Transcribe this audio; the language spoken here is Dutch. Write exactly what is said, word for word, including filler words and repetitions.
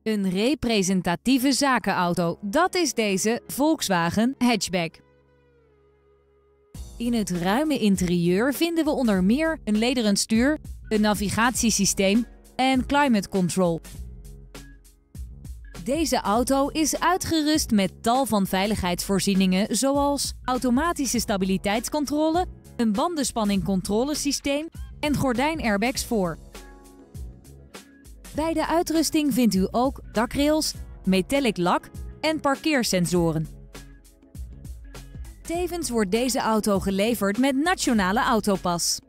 Een representatieve zakenauto, dat is deze Volkswagen Hatchback. In het ruime interieur vinden we onder meer een lederen stuur, een navigatiesysteem en climate control. Deze auto is uitgerust met tal van veiligheidsvoorzieningen zoals automatische stabiliteitscontrole, een bandenspanningcontrolesysteem en gordijnairbags voor. Bij de uitrusting vindt u ook dakrails, metallic lak en parkeersensoren. Tevens wordt deze auto geleverd met Nationale Autopas.